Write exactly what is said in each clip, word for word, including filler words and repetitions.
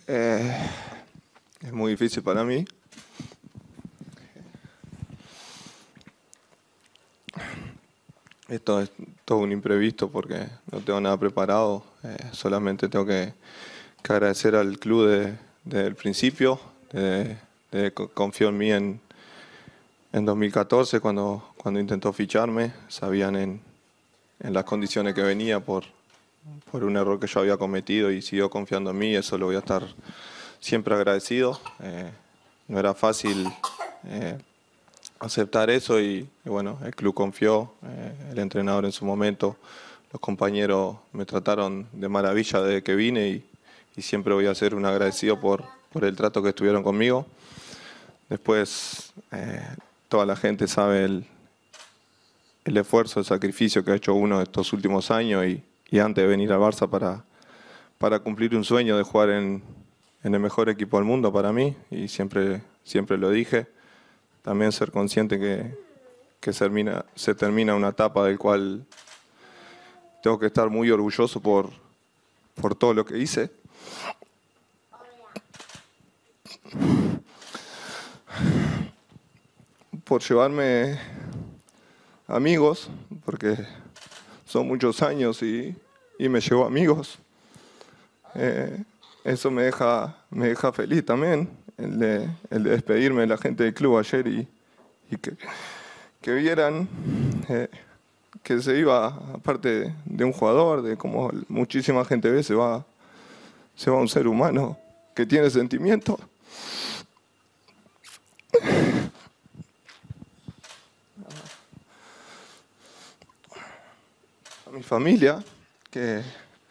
Eh, es muy difícil para mí. Esto es todo un imprevisto porque no tengo nada preparado. Eh, solamente tengo que, que agradecer al club de- desde el principio. De, de co- confió en mí en, en dos mil catorce cuando, cuando intentó ficharme. Sabían en, en las condiciones que venía por, por un error que yo había cometido y siguió confiando en mí. Eso lo voy a estar siempre agradecido. Eh, no era fácil eh, aceptar eso y, y bueno, el club confió, eh, el entrenador en su momento, los compañeros me trataron de maravilla desde que vine y, y siempre voy a ser un agradecido por, por el trato que estuvieron conmigo. Después, eh, toda la gente sabe el, el esfuerzo, el sacrificio que ha hecho uno estos últimos años y, y antes de venir al Barça para, para cumplir un sueño de jugar en, en el mejor equipo del mundo para mí y siempre, siempre lo dije. También ser consciente que, que se, termina, se termina una etapa del cual tengo que estar muy orgulloso por, por todo lo que hice. Por llevarme amigos, porque son muchos años y, y me llevo amigos. Eh, eso me deja, me deja feliz también, el de, el de despedirme de la gente del club ayer y, y que, que vieran eh, que se iba, aparte de un jugador, de como muchísima gente ve, se va, se va un ser humano que tiene sentimientos. A mi familia, que,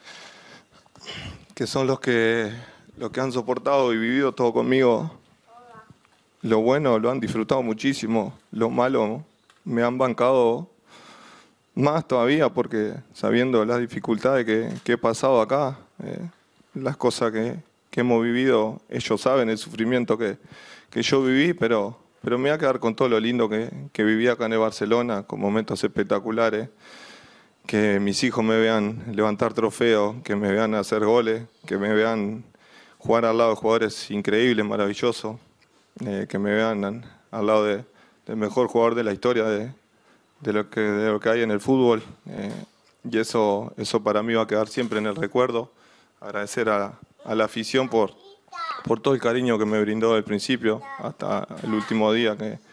que son los que, los que han soportado y vivido todo conmigo. Lo bueno lo han disfrutado muchísimo, lo malo me han bancado más todavía porque sabiendo las dificultades que, que he pasado acá, eh, las cosas que, que hemos vivido, ellos saben el sufrimiento que, que yo viví, pero, pero me voy a quedar con todo lo lindo que, que viví acá en el Barcelona, con momentos espectaculares, que mis hijos me vean levantar trofeos, que me vean hacer goles, que me vean jugar al lado de jugadores increíbles, maravillosos, eh, que me vean an- al lado de- del mejor jugador de la historia de, de lo que, de lo que hay en el fútbol. eh, y eso, eso para mí va a quedar siempre en el recuerdo. Agradecer a, a la afición por, por todo el cariño que me brindó desde el principio hasta el último día que,